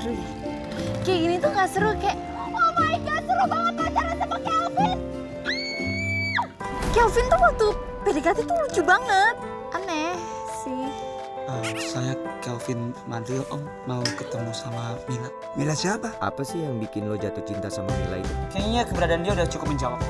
seru ya. Kayak gini tuh gak seru kayak, oh my god seru banget pacaran sama Kelvin. Kelvin tuh waktu PDKT tuh lucu banget. Aneh sih. Saya Kelvin Madril, Om. Mau ketemu sama Mila. Mila siapa? Apa sih yang bikin lo jatuh cinta sama Mila itu? Kayaknya keberadaan dia udah cukup menjawab.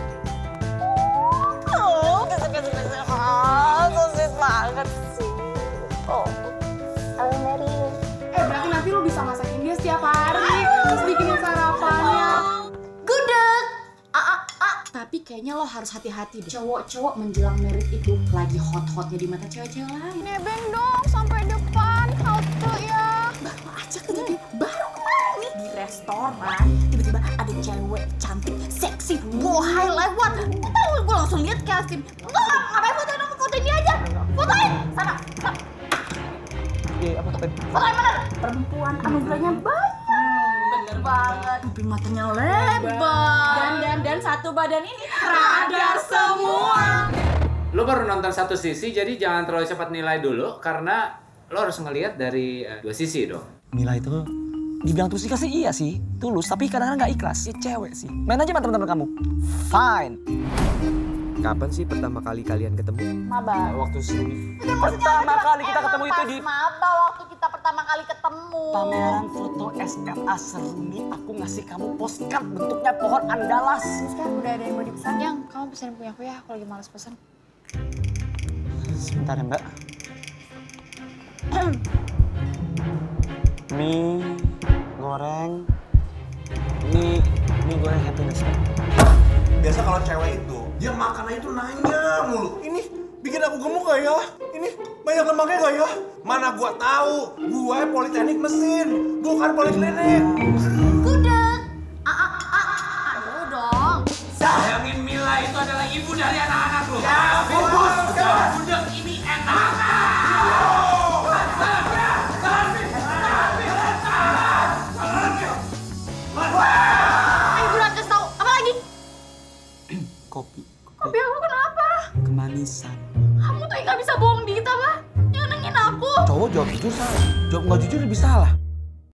Oh, kesel-kesel. So sweet banget sih. Oh, I'll marry you. Berarti nanti lo bisa masakin dia setiap hari, terus bikinin sarapannya. Gudeg. Tapi kayaknya lo harus hati-hati deh. Cowok-cowok menjelang merit itu lagi hot-hotnya di mata cewek-cewek lain. Nebeng dong sampai depan halte ya. Baru aja kejadian, baru kemarin nih di restoran. Tiba-tiba ada cewek cantik, seksi, bohai lewat. Tahu gue langsung lihat Kelvin. Enggak, ngapain fotoin aku, fotoin dia aja. Fotoin, sana. Iya, apa fotoin? Fotoin mana? Perempuan anugerahnya banyak. Bener banget. Pupil matanya lebar. Dan satu badan ini radar semua. Lo baru nonton satu sisi, jadi jangan terlalu cepat nilai dulu karena lo harus ngelihat dari dua sisi dong. Mila itu dibilang tulus ikhlas sih iya sih, tulus tapi kadang-kadang nggak ikhlas. Ya cewek sih. Main aja sama teman-teman kamu. Fine. Kapan sih pertama kali kalian ketemu? Maba. Waktu pertama kali kita ketemu itu di Maba waktu kita pertama kali ketemu. pameran foto SMA Seruni. Aku ngasih kamu postcard bentuknya pohon andalas. Sekarang udah ada yang mau dipesan. Yang kamu pesan punya aku ya, aku lagi males pesan. Sebentar ya Mbak. Mie goreng. Mie goreng happiness. Biasa kalau cewek itu, dia makannya itu nanya mulu. Ini bikin aku gemuk gak ya? Ini banyak lemaknya gak ya? Mana gua tahu, gua politeknik mesin, bukan poliklinik. Gudeg. Aduh dong. Sayangin Mila itu adalah ibu dari anak-anak lo. Ya, fokus. Budak ini enak. Ayo buruan kasih tau. Apa lagi? Kopi. Kopi aku kenapa? Kemanisan. Kamu tuh gak bisa bohong dikit apa? Nyenengin aku. Cowok jawab jujur salah. Jawab nggak jujur lebih salah.